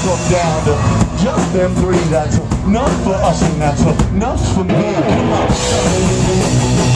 come down to just them three. That's enough for us and that's enough for me. Come on.